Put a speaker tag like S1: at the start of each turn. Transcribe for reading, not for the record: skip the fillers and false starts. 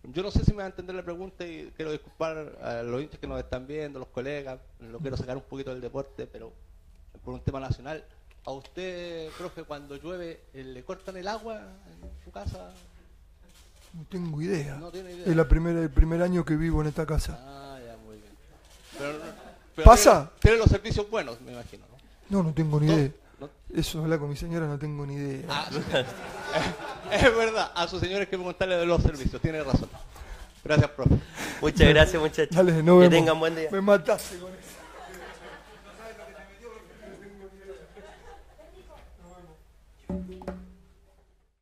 S1: Yo no sé si me va a entender la pregunta y quiero disculpar a los hinchas que nos están viendo, los colegas, lo quiero sacar un poquito del deporte, pero por un tema nacional. ¿A usted, profe, cuando llueve, le cortan el agua en su casa?
S2: No tengo idea.
S1: No tiene idea.
S2: Es el primer año que vivo en esta casa.
S1: Ah, ya, muy bien. Pero
S2: ¿Pasa?
S1: Tiene los servicios buenos, me imagino, ¿no?
S2: No tengo ni idea.
S1: ¿No?
S2: Eso habla con mi señora, no tengo ni idea.
S1: Ah, sí. Es verdad, a sus señores que contarle de los servicios, tiene razón. Gracias, profe.
S3: Muchas gracias, muchachos.
S2: Dale, nos
S3: que
S2: vemos.
S3: tengan buen día.
S2: Me mataste con eso.